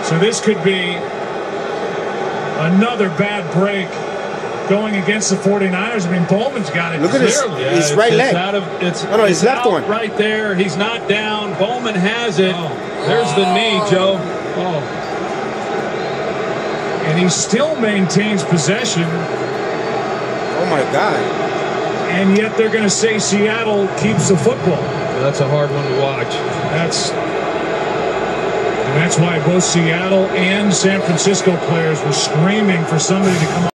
So this could be another bad break going against the 49ers. I mean, Bowman's got it. Look at his right leg. No, his left one. Right there. He's not down. Bowman has it. There's the knee, Joe. And he still maintains possession. Oh, my God. And yet they're going to say Seattle keeps the football. That's a hard one to watch. That's why both Seattle and San Francisco players were screaming for somebody to come